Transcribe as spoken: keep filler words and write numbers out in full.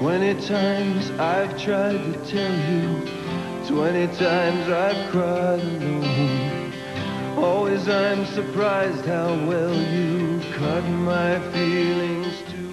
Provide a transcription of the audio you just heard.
Twenty times I've tried to tell you, twenty times I've cried alone. Always I'm surprised how well you cut my feelings too.